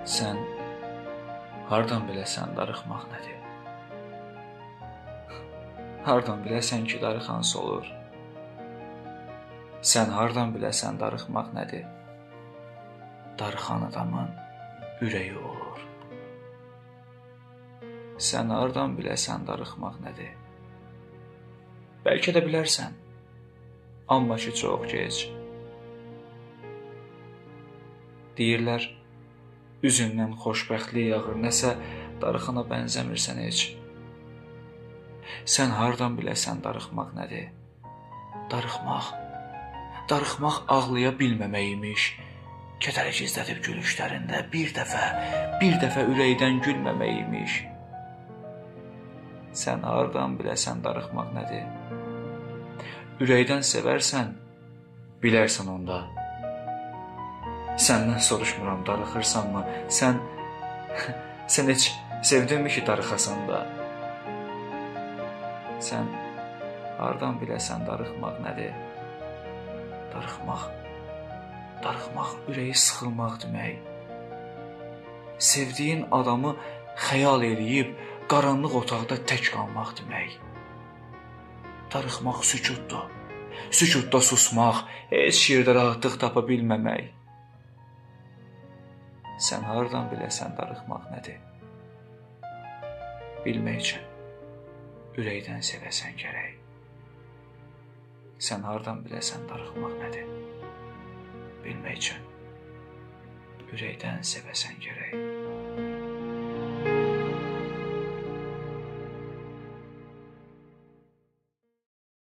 Sən hardan biləsən darıxmaq nədir? Hardan biləsən ki, darıxansı olur? Sən hardan biləsən darıxmaq nədir? Darıxan adamın ürəyi olur. Sən hardan biləsən darıxmaq nədir? Bəlkə də bilərsən, amma ki, çox gec. Deyirlər, üzündən xoşbəxtlik yağır, nəsə darıxana bənzəmirsən heç. Sən hardan biləsən darıxmaq nədir? Darıxmaq ağlaya bilməmək imiş. Kədəri gizlədib gülüşlərində bir dəfə ürəkdən gülməmək imiş. Sən hardan biləsən darıxmaq nədir? Ürəkdən sevərsən, bilərsən onda. Səndən soruşmuram, darıxırsanmı? Sən heç sevdinmi ki, darıxasan da? Sən hardan biləsən darıxmaq nədir? Darıxmaq ürəyi sıxılmaq demək. Sevdiyin adamı xəyal eləyib qaranlıq otaqda tək qalmaq demək. Darıxmaq sükutdur. Sükutda susmaq, heç yerdə rahatlıq tapa bilməmək. Sən hardan biləsən darıxmaq nədir? Bilmək üçün ürəkdən sevəsən gərək. Sən hardan biləsən darıxmaq nədir? Bilmək üçün ürəkdən sevəsən gərək.